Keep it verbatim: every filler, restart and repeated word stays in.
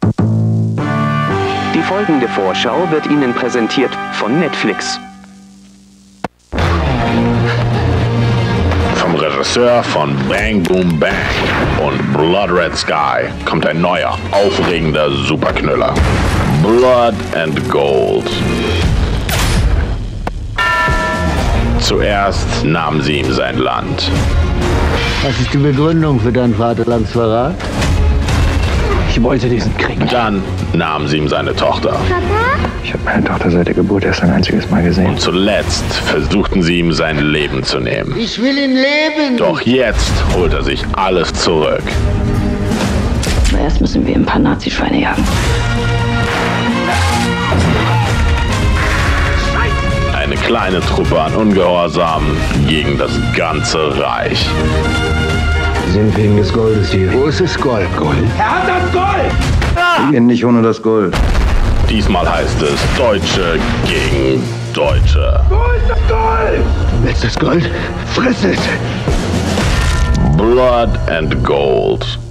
Die folgende Vorschau wird Ihnen präsentiert von Netflix. Vom Regisseur von Bang Boom Bang und Blood Red Sky kommt ein neuer, aufregender Superknüller. Blood and Gold. Zuerst nahmen sie ihm sein Land. Was ist die Begründung für deinen Vaterlandsverrat? Ich wollte diesen Krieg. Dann nahmen sie ihm seine Tochter. Papa? Ich habe meine Tochter seit der Geburt erst ein einziges Mal gesehen. Und zuletzt versuchten sie ihm sein Leben zu nehmen. Ich will ihn leben! Doch jetzt holt er sich alles zurück. Aber erst müssen wir ein paar Nazi-Schweine jagen. Eine kleine Truppe an Ungehorsamen gegen das ganze Reich. Sie sind wegen des Goldes hier. Wo ist das Gold? Gold? Er hat das Gold! Wir gehen nicht ohne das Gold. Diesmal heißt es Deutsche gegen Deutsche. Wo ist das Gold? Willst du das Gold? Friss es! Blood and Gold.